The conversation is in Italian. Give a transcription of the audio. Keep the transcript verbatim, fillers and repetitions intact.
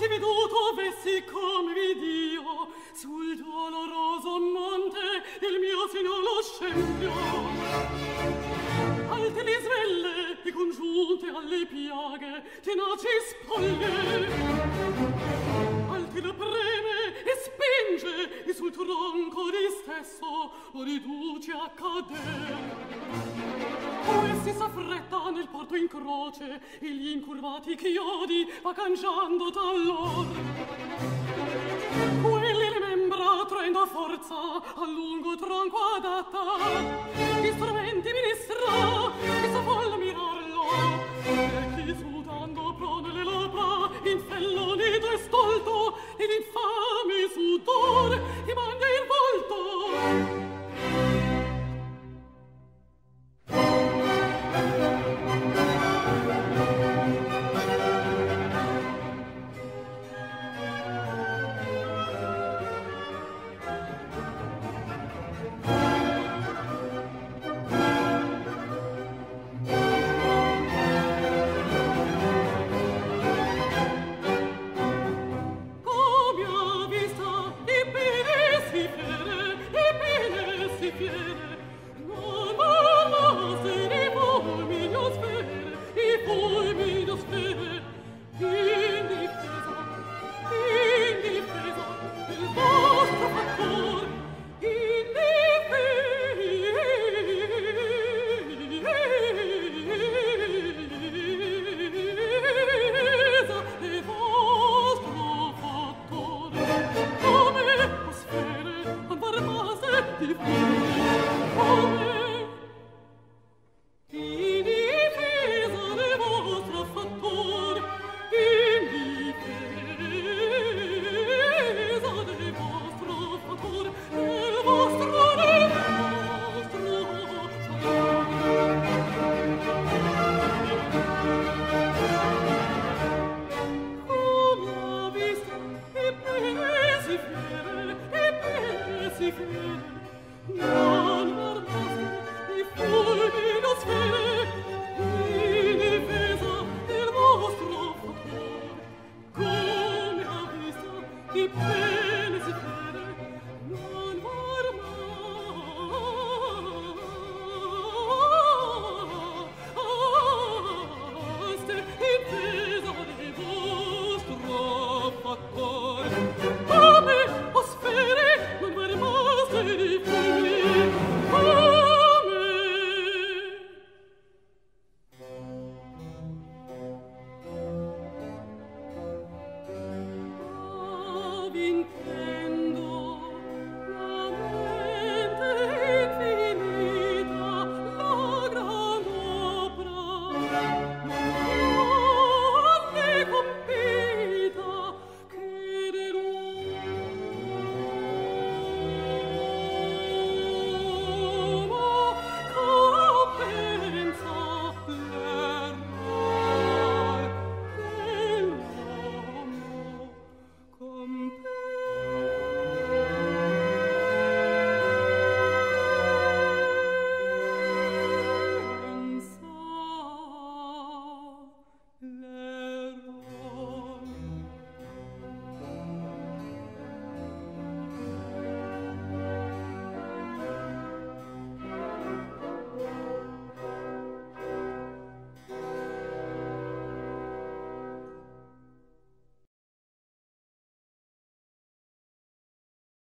fossi veduto avessi come vidio sul doloroso monte il mio seno lo scempio. Alte le svelle e congiunte alle piaghe tenaci spoglie, alte la preme e spinge e sul tronco di stesso lo riduce a cadere. O essi s'affretta nel porto in croce e gli incurvati chiodi va cangiando tallor. Quelli le membra traendo a forza a lungo tronco adatta, gli strumenti ministra che sa volle mirarlo, e chi sudando prone le labbra infellonido e stolto ed infame sudore gli mangia il volto. Come